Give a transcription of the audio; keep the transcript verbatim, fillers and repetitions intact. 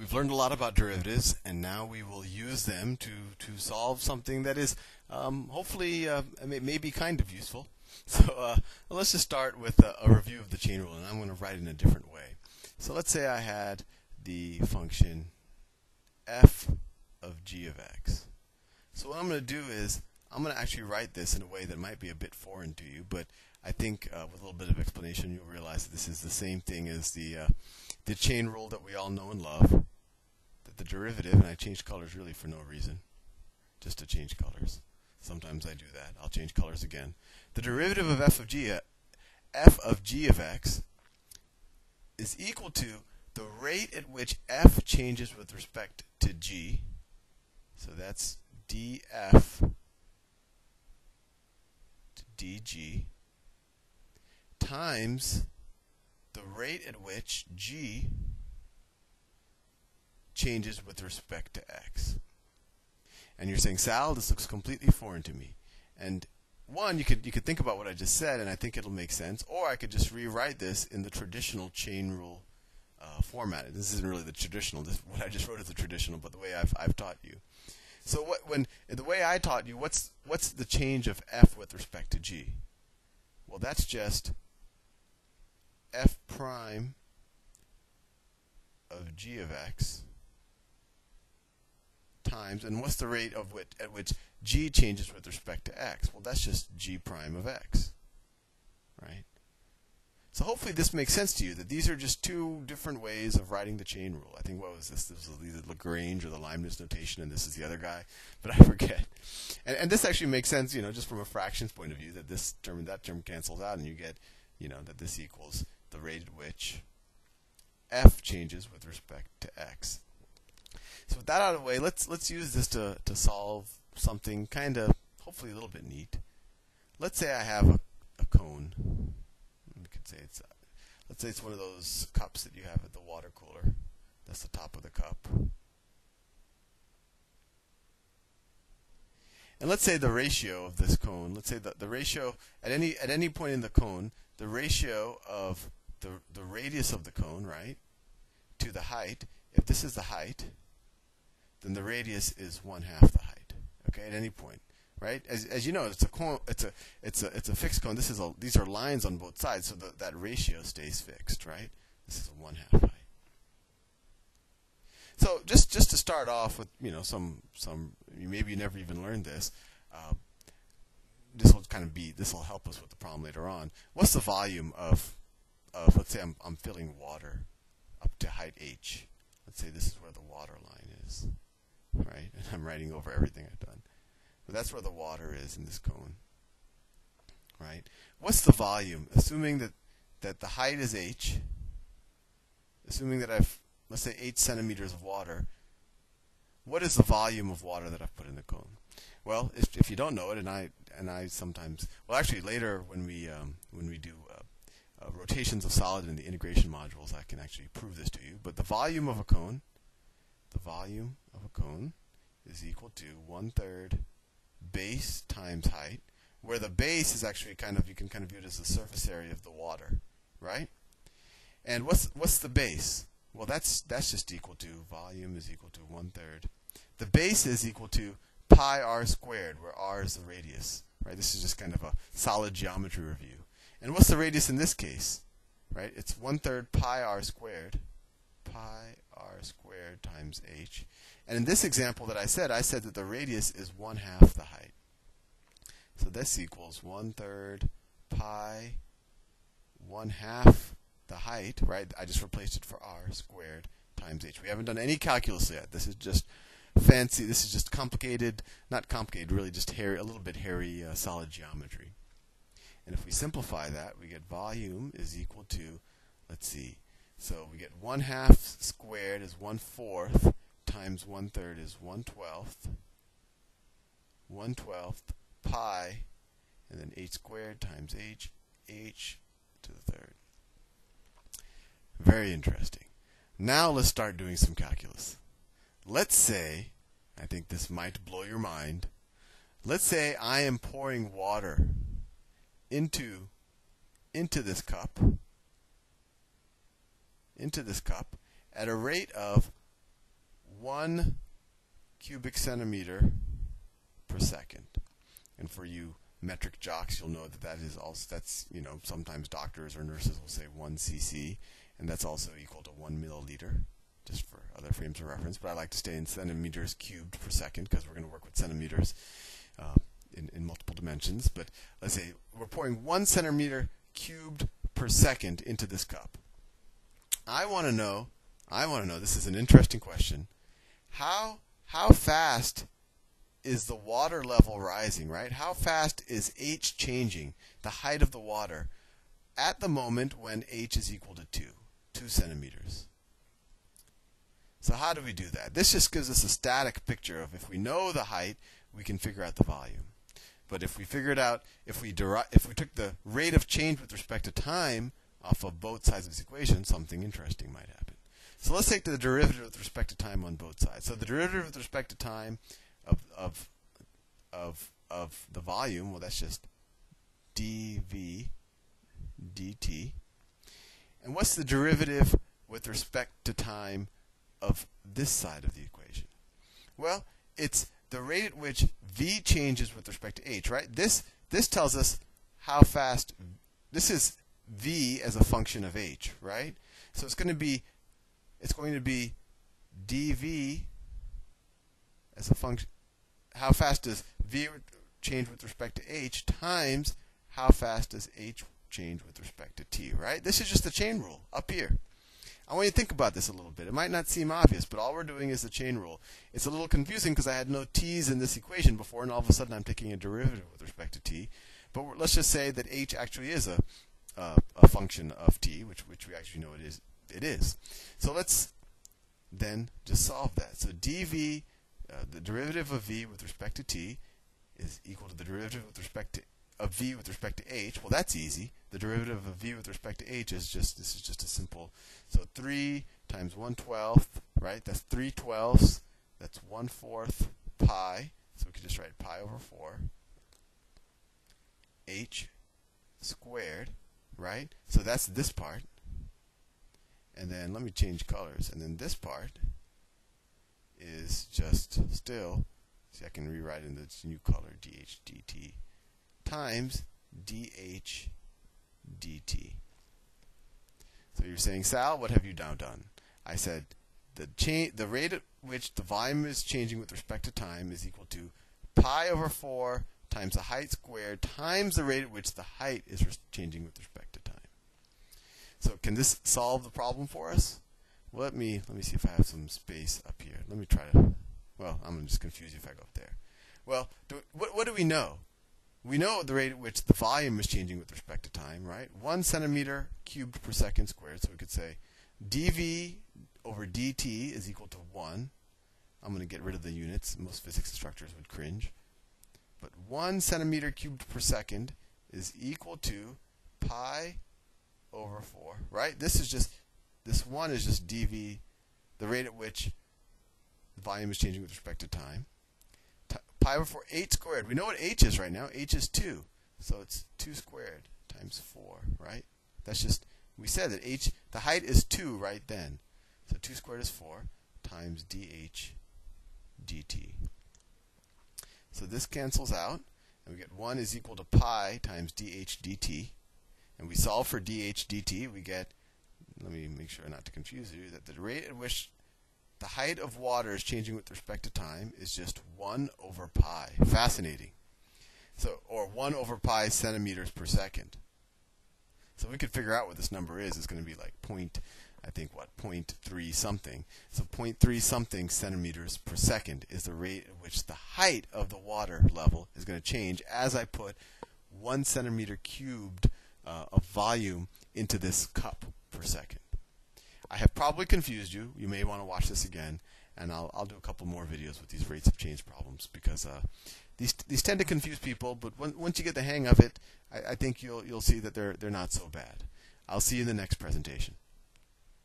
We've learned a lot about derivatives, and now we will use them to, to solve something that is um, hopefully uh, may, may be kind of useful. So uh, let's just start with a, a review of the chain rule, and I'm going to write it in a different way. So let's say I had the function f of g of x. So what I'm going to do is I'm going to actually write this in a way that might be a bit foreign to you, but I think uh, with a little bit of explanation you'll realize that this is the same thing as the uh, the chain rule that we all know and love. That the derivative, and I changed colors really for no reason, just to change colors. Sometimes I do that. I'll change colors again. The derivative of f of g, uh, f of g of x is equal to the rate at which f changes with respect to g. So that's df to dg times the rate at which g changes with respect to x. And you're saying, Sal, this looks completely foreign to me. And one, you could you could think about what I just said, and I think it'll make sense. Or I could just rewrite this in the traditional chain rule uh, format. This isn't really the traditional. This, what I just wrote is the traditional, but the way I've I've taught you. So what when the way I taught you, what's what's the change of f with respect to g? Well, that's just f prime of g of x times, and what's the rate of which, at which g changes with respect to x? Well, that's just g prime of x, right? So hopefully this makes sense to you, that these are just two different ways of writing the chain rule. I think, what was this? This was either Lagrange or the Leibniz notation, and this is the other guy, but I forget. And, and this actually makes sense, you know, just from a fractions point of view, that this term and that term cancels out, and you get, you know, that this equals the rate at which f changes with respect to x. So with that out of the way, let's let's use this to, to solve something kind of, hopefully a little bit neat. Let's say I have a, a cone. We could say it's, uh, let's say it's one of those cups that you have at the water cooler. That's the top of the cup. And let's say the ratio of this cone, let's say that the ratio, at any at any point in the cone, the ratio of the, the radius of the cone, right, to the height, if this is the height, then the radius is one half the height. Okay, at any point, right? As as you know, it's a cone, it's a it's a it's a fixed cone. This is a these are lines on both sides, so that that ratio stays fixed, right? This is a one half height. So just just to start off with, you know, some some maybe you never even learned this. Uh, this will kind of be this will help us with the problem later on. What's the volume of of let's say I'm I'm filling water up to height h. Let's say this is where the water line is, right? And I'm writing over everything I've done. But that's where the water is in this cone, right? What's the volume? Assuming that that the height is h. Assuming that I've, let's say, eight centimeters of water. What is the volume of water that I've put in the cone? Well, if if you don't know it, and I and I sometimes, well, actually later when we um, when we do uh, uh, rotations of solid in the integration modules, I can actually prove this to you. But the volume of a cone, the volume of a cone, is equal to one third base times height, where the base is actually kind of, you can kind of view it as the surface area of the water, right? And what's what's the base? Well, that's that's just equal to, volume is equal to one third. The base is equal to pi r squared, where r is the radius, right? This is just kind of a solid geometry review. And what's the radius in this case, right? It's one third pi r squared, pi r squared times h. And in this example that I said, I said that the radius is one half the height. So this equals one third pi one half the height, right? I just replaced it for r squared times h. We haven't done any calculus yet. This is just fancy. This is just complicated, not complicated, really just hairy, a little bit hairy uh, solid geometry. And if we simplify that, we get volume is equal to, let's see, so we get one half squared is one fourth times one third is one twelfth, one twelfth pi, and then h squared times h, h to the third. Very interesting. Now let's start doing some calculus. Let's say, I think this might blow your mind, let's say I am pouring water into into this cup into this cup at a rate of one cubic centimeter per second. And for you metric jocks, you'll know that that is also, that's, you know, sometimes doctors or nurses will say one c c, and that's also equal to one milliliter, just for other frames of reference. But I like to stay in centimeters cubed per second because we're going to work with centimeters uh, in, in multiple dimensions. But let's say we're pouring one centimeter cubed per second into this cup. I want to know, I want to know, this is an interesting question, how, how fast is the water level rising, right? How fast is H changing, the height of the water, at the moment when H is equal to two, two centimeters? So how do we do that? This just gives us a static picture of, if we know the height, we can figure out the volume. But if we figured out, if we deri if we took the rate of change with respect to time off of both sides of this equation, something interesting might happen. So let's take the derivative with respect to time on both sides. So the derivative with respect to time of of of of the volume, well, that's just dv dt. And what's the derivative with respect to time of this side of the equation? Well, it's the rate at which v changes with respect to h, right? This this tells us how fast. This is v as a function of h, right? So it's going to be it's going to be dv as a function. How fast does v change with respect to h times how fast does h change with respect to t, right? This is just the chain rule up here. I want you to think about this a little bit. It might not seem obvious, but all we're doing is the chain rule. It's a little confusing because I had no t's in this equation before, and all of a sudden I'm taking a derivative with respect to t. But let's just say that h actually is a, a, a function of t, which, which we actually know it is. It is. So let's then just solve that. So dv, uh, the derivative of v with respect to t, is equal to the derivative with respect to of v with respect to h. Well, that's easy. The derivative of v with respect to h is just, this is just a simple, so three times one twelfth, right? That's three twelfths. That's one fourth pi. So we could just write pi over four h squared, right? So that's this part. And then let me change colors. And then this part is just still, see, I can rewrite in this new color, dh dt times dh dt. So you're saying, Sal, what have you now done? I said the cha the rate at which the volume is changing with respect to time is equal to pi over four times the height squared times the rate at which the height is changing with respect to time. So can this solve the problem for us? Well, let me let me see if I have some space up here. Let me try to. Well, I'm gonna just confuse you if I go up there. Well, do, what what do we know? We know the rate at which the volume is changing with respect to time, right? One centimeter cubed per second squared. So we could say dv over dt is equal to one. I'm going to get rid of the units. Most physics instructors would cringe. But one centimeter cubed per second is equal to pi over four, right? This is just, this one is just dv, the rate at which the volume is changing with respect to time. Pi over four, eight squared. We know what h is right now. H is two. So it's two squared times four, right? That's just, we said that h, the height is two right then. So two squared is four times dh dt. So this cancels out, and we get one is equal to pi times dh dt. And we solve for dh dt. We get, let me make sure not to confuse you, that the rate at which the height of water is changing with respect to time is just one over pi. Fascinating. So, or one over pi centimeters per second. So we could figure out what this number is. It's going to be like point, I think what, point three something. So point three something centimeters per second is the rate at which the height of the water level is going to change as I put one centimeter cubed uh, of volume into this cup per second. I have probably confused you. You may want to watch this again, and I'll, I'll do a couple more videos with these rates of change problems because uh, these these tend to confuse people. But when, once you get the hang of it, I, I think you'll you'll see that they're they're not so bad. I'll see you in the next presentation.